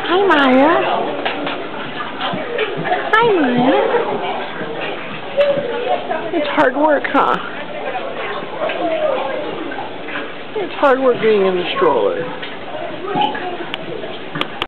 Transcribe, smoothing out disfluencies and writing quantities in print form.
Hi, Miah. Hi, Miah. It's hard work, huh? It's hard work getting in the stroller.